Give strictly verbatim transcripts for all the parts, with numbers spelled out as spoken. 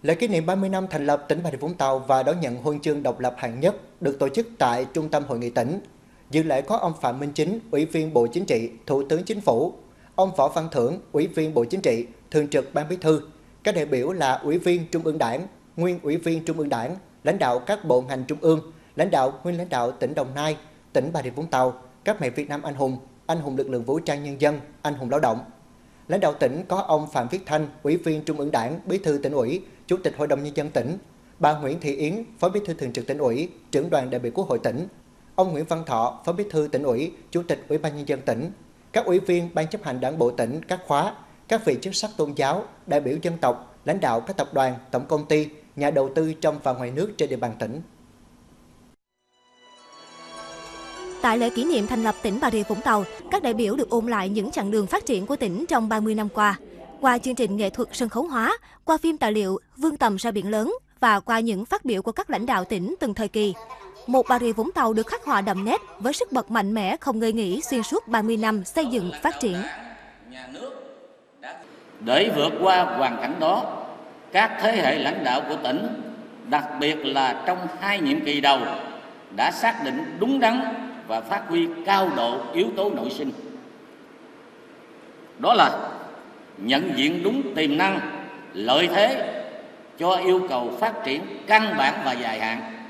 Lễ kỷ niệm ba mươi năm thành lập tỉnh Bà Rịa Vũng Tàu và đón nhận huân chương độc lập hạng nhất được tổ chức tại Trung tâm Hội nghị tỉnh. Dự lễ có ông Phạm Minh Chính, Ủy viên Bộ Chính trị, Thủ tướng Chính phủ, ông Võ Văn Thưởng, Ủy viên Bộ Chính trị, Thường trực Ban Bí thư. Các đại biểu là Ủy viên Trung ương Đảng, nguyên Ủy viên Trung ương Đảng, lãnh đạo các bộ ngành trung ương, lãnh đạo nguyên lãnh đạo tỉnh Đồng Nai, tỉnh Bà Rịa Vũng Tàu, các mẹ Việt Nam anh hùng, anh hùng lực lượng vũ trang nhân dân, anh hùng lao động. Lãnh đạo tỉnh có ông Phạm Viết Thanh, Ủy viên Trung ương Đảng, Bí thư Tỉnh ủy, Chủ tịch Hội đồng Nhân dân tỉnh, bà Nguyễn Thị Yến, Phó Bí thư Thường trực Tỉnh ủy, Trưởng đoàn đại biểu Quốc hội tỉnh, ông Nguyễn Văn Thọ, Phó Bí thư Tỉnh ủy, Chủ tịch Ủy ban Nhân dân tỉnh, các ủy viên Ban chấp hành Đảng bộ tỉnh các khóa, các vị chức sắc tôn giáo, đại biểu dân tộc, lãnh đạo các tập đoàn, tổng công ty, nhà đầu tư trong và ngoài nước trên địa bàn tỉnh. Tại lễ kỷ niệm thành lập tỉnh Bà Rịa Vũng Tàu, các đại biểu được ôn lại những chặng đường phát triển của tỉnh trong ba mươi năm qua. Qua chương trình nghệ thuật sân khấu hóa, qua phim tài liệu Vươn tầm ra biển lớn và qua những phát biểu của các lãnh đạo tỉnh từng thời kỳ. Một Bà Rịa Vũng Tàu được khắc họa đậm nét với sức bật mạnh mẽ không ngơi nghỉ xuyên suốt ba mươi năm xây dựng phát triển. Để vượt qua hoàn cảnh đó, các thế hệ lãnh đạo của tỉnh, đặc biệt là trong hai nhiệm kỳ đầu, đã xác định đúng đắn và phát huy cao độ yếu tố nội sinh. Đó là nhận diện đúng tiềm năng, lợi thế cho yêu cầu phát triển căn bản và dài hạn.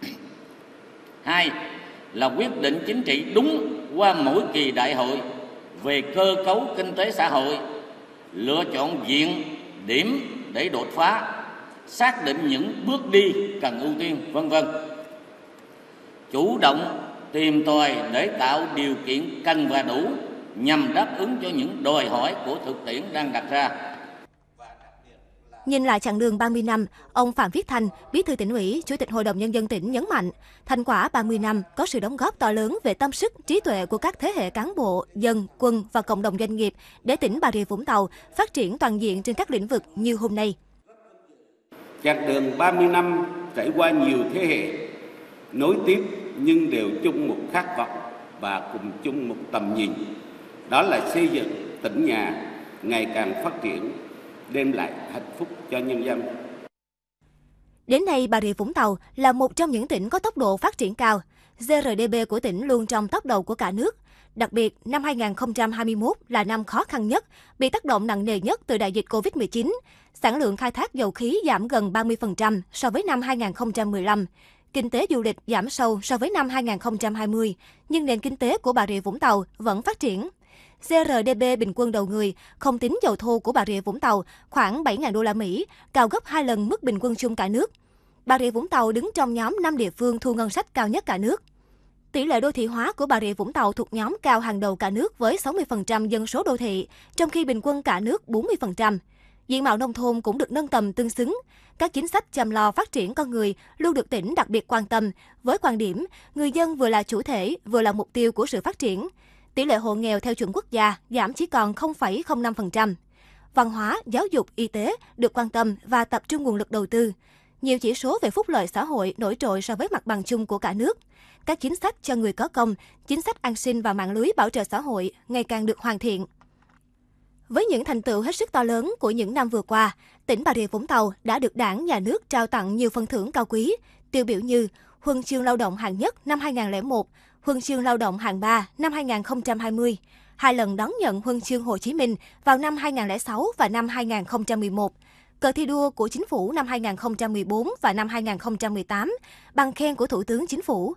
Hai là quyết định chính trị đúng qua mỗi kỳ đại hội về cơ cấu kinh tế xã hội, lựa chọn diện, điểm để đột phá, xác định những bước đi cần ưu tiên, vân vân. Chủ động tìm tòi để tạo điều kiện cần và đủ nhằm đáp ứng cho những đòi hỏi của thực tiễn đang đặt ra. Nhìn lại chặng đường ba mươi năm, ông Phạm Viết Thanh, Bí thư Tỉnh ủy, Chủ tịch Hội đồng Nhân dân tỉnh nhấn mạnh, thành quả ba mươi năm có sự đóng góp to lớn về tâm sức, trí tuệ của các thế hệ cán bộ, dân, quân và cộng đồng doanh nghiệp để tỉnh Bà Rịa Vũng Tàu phát triển toàn diện trên các lĩnh vực như hôm nay. Chặng đường ba mươi năm trải qua nhiều thế hệ, nối tiếp nhưng đều chung một khát vọng và cùng chung một tầm nhìn. Đó là xây dựng tỉnh nhà ngày càng phát triển, đem lại hạnh phúc cho nhân dân. Đến nay, Bà Rịa Vũng Tàu là một trong những tỉnh có tốc độ phát triển cao. giê rờ đê pê của tỉnh luôn trong top đầu của cả nước. Đặc biệt, năm hai nghìn không trăm hai mươi mốt là năm khó khăn nhất, bị tác động nặng nề nhất từ đại dịch Covid mười chín. Sản lượng khai thác dầu khí giảm gần ba mươi phần trăm so với năm hai nghìn không trăm mười lăm. Kinh tế du lịch giảm sâu so với năm hai nghìn không trăm hai mươi, nhưng nền kinh tế của Bà Rịa Vũng Tàu vẫn phát triển. giê rờ đê pê bình quân đầu người, không tính dầu thô của Bà Rịa Vũng Tàu, khoảng bảy nghìn đô la Mỹ, cao gấp hai lần mức bình quân chung cả nước. Bà Rịa Vũng Tàu đứng trong nhóm năm địa phương thu ngân sách cao nhất cả nước. Tỷ lệ đô thị hóa của Bà Rịa Vũng Tàu thuộc nhóm cao hàng đầu cả nước với sáu mươi phần trăm dân số đô thị, trong khi bình quân cả nước bốn mươi phần trăm. Diện mạo nông thôn cũng được nâng tầm tương xứng. Các chính sách chăm lo phát triển con người luôn được tỉnh đặc biệt quan tâm, với quan điểm người dân vừa là chủ thể, vừa là mục tiêu của sự phát triển. Tỷ lệ hộ nghèo theo chuẩn quốc gia giảm chỉ còn không phẩy không năm phần trăm. Văn hóa, giáo dục, y tế được quan tâm và tập trung nguồn lực đầu tư. Nhiều chỉ số về phúc lợi xã hội nổi trội so với mặt bằng chung của cả nước. Các chính sách cho người có công, chính sách an sinh và mạng lưới bảo trợ xã hội ngày càng được hoàn thiện. Với những thành tựu hết sức to lớn của những năm vừa qua, tỉnh Bà Rịa Vũng Tàu đã được Đảng, Nhà nước trao tặng nhiều phần thưởng cao quý, tiêu biểu như Huân chương Lao động hạng nhất năm hai nghìn không trăm lẻ một, Huân chương Lao động hạng ba năm hai nghìn không trăm hai mươi, hai lần đón nhận Huân chương Hồ Chí Minh vào năm hai nghìn không trăm lẻ sáu và năm hai nghìn không trăm mười một, cờ thi đua của Chính phủ năm hai nghìn không trăm mười bốn và năm hai nghìn không trăm mười tám, bằng khen của Thủ tướng Chính phủ.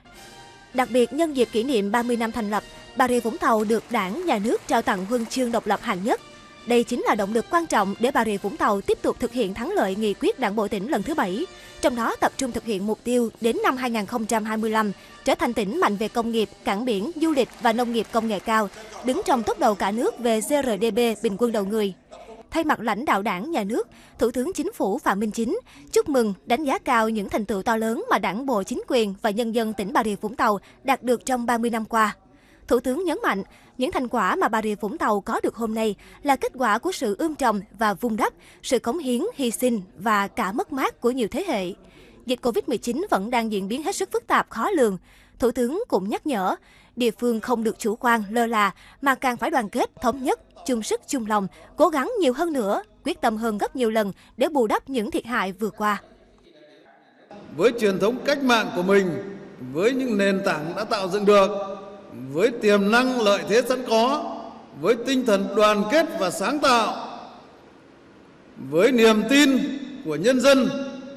Đặc biệt, nhân dịp kỷ niệm ba mươi năm thành lập, Bà Rịa Vũng Tàu được Đảng, Nhà nước trao tặng Huân chương độc lập hạng nhất. Đây chính là động lực quan trọng để Bà Rịa Vũng Tàu tiếp tục thực hiện thắng lợi nghị quyết Đảng bộ tỉnh lần thứ bảy, trong đó tập trung thực hiện mục tiêu đến năm hai nghìn không trăm hai mươi lăm trở thành tỉnh mạnh về công nghiệp, cảng biển, du lịch và nông nghiệp công nghệ cao, đứng trong top đầu cả nước về giê rờ đê pê bình quân đầu người. Thay mặt lãnh đạo Đảng, Nhà nước, Thủ tướng Chính phủ Phạm Minh Chính chúc mừng, đánh giá cao những thành tựu to lớn mà Đảng bộ, chính quyền và nhân dân tỉnh Bà Rịa Vũng Tàu đạt được trong ba mươi năm qua. Thủ tướng nhấn mạnh, những thành quả mà Bà Rịa Vũng Tàu có được hôm nay là kết quả của sự ươm trồng và vun đắp, sự cống hiến, hy sinh và cả mất mát của nhiều thế hệ. Dịch Covid mười chín vẫn đang diễn biến hết sức phức tạp, khó lường. Thủ tướng cũng nhắc nhở, địa phương không được chủ quan, lơ là, mà càng phải đoàn kết, thống nhất, chung sức, chung lòng, cố gắng nhiều hơn nữa, quyết tâm hơn gấp nhiều lần để bù đắp những thiệt hại vừa qua. Với truyền thống cách mạng của mình, với những nền tảng đã tạo dựng được, với tiềm năng lợi thế sẵn có, với tinh thần đoàn kết và sáng tạo, với niềm tin của nhân dân,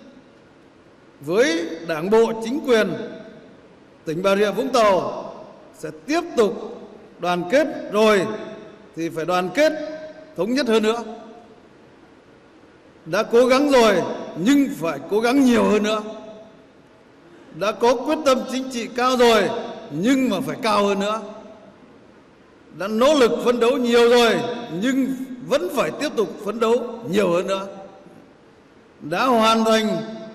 với Đảng bộ, chính quyền, tỉnh Bà Rịa Vũng Tàu sẽ tiếp tục đoàn kết, rồi thì phải đoàn kết thống nhất hơn nữa. Đã cố gắng rồi nhưng phải cố gắng nhiều hơn nữa. Đã có quyết tâm chính trị cao rồi nhưng mà phải cao hơn nữa. Đã nỗ lực phấn đấu nhiều rồi nhưng vẫn phải tiếp tục phấn đấu nhiều hơn nữa. Đã hoàn thành,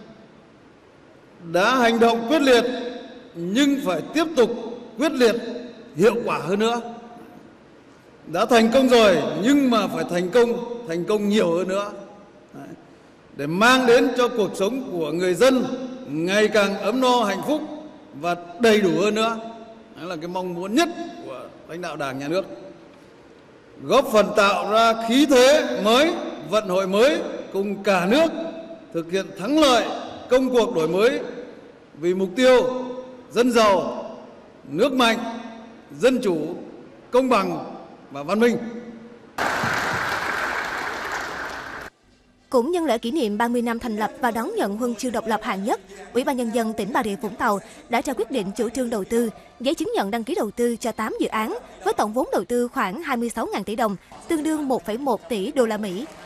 đã hành động quyết liệt nhưng phải tiếp tục quyết liệt, hiệu quả hơn nữa. Đã thành công rồi nhưng mà phải thành công, thành công nhiều hơn nữa. Đấy. Để mang đến cho cuộc sống của người dân ngày càng ấm no, hạnh phúc và đầy đủ hơn nữa. Đó là cái mong muốn nhất của lãnh đạo Đảng, Nhà nước. Góp phần tạo ra khí thế mới, vận hội mới cùng cả nước thực hiện thắng lợi công cuộc đổi mới vì mục tiêu dân giàu, nước mạnh, dân chủ, công bằng và văn minh. Cũng nhân lễ kỷ niệm ba mươi năm thành lập và đón nhận huân chương độc lập hạng nhất, Ủy ban Nhân dân tỉnh Bà Rịa Vũng Tàu đã trao quyết định chủ trương đầu tư, giấy chứng nhận đăng ký đầu tư cho tám dự án với tổng vốn đầu tư khoảng hai mươi sáu nghìn tỷ đồng, tương đương một phẩy một tỷ đô la Mỹ.